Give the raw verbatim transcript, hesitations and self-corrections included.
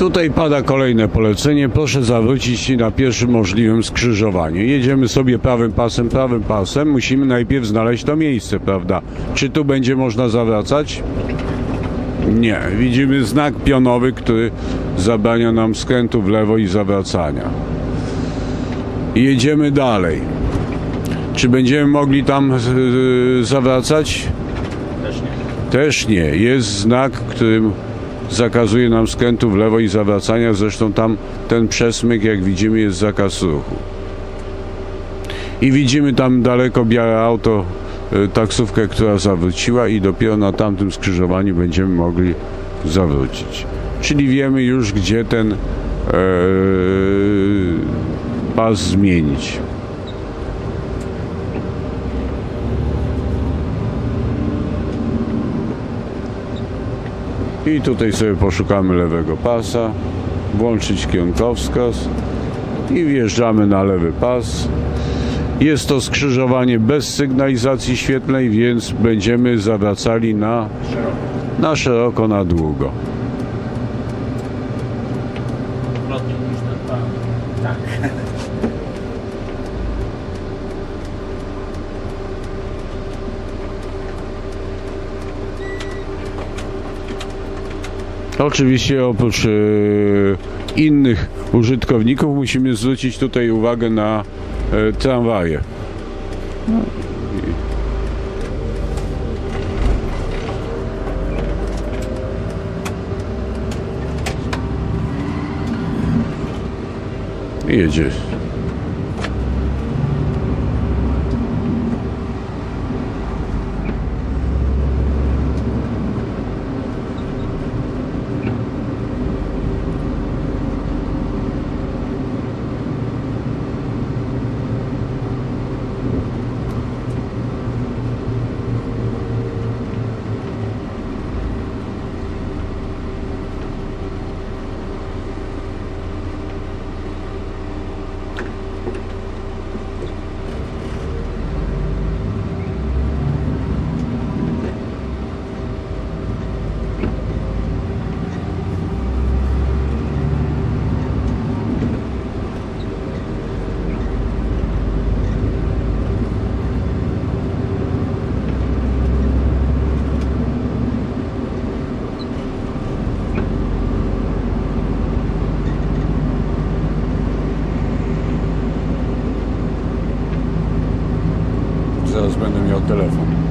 Tutaj pada kolejne polecenie. Proszę zawrócić na pierwszym możliwym skrzyżowaniu. Jedziemy sobie prawym pasem, prawym pasem. Musimy najpierw znaleźć to miejsce, prawda? Czy tu będzie można zawracać? Nie. Widzimy znak pionowy, który zabrania nam skrętu w lewo i zawracania. Jedziemy dalej. Czy będziemy mogli tam yy, zawracać? Też nie. Też nie. Jest znak, którym zakazuje nam skrętu w lewo i zawracania. Zresztą tam ten przesmyk, jak widzimy, jest zakaz ruchu. I widzimy tam daleko białe auto, yy, taksówkę, która zawróciła i dopiero na tamtym skrzyżowaniu będziemy mogli zawrócić. Czyli wiemy już, gdzie ten yy, pas zmienić. I tutaj sobie poszukamy lewego pasa, włączyć kierunkowskaz i wjeżdżamy na lewy pas. Jest to skrzyżowanie bez sygnalizacji świetlnej, więc będziemy zawracali na, na szeroko, na długo. Odwrotnie niż ten pan. Tak. Oczywiście oprócz e, innych użytkowników musimy zwrócić tutaj uwagę na e, tramwaje. No. I jedzie. Zaraz będę miał telefon.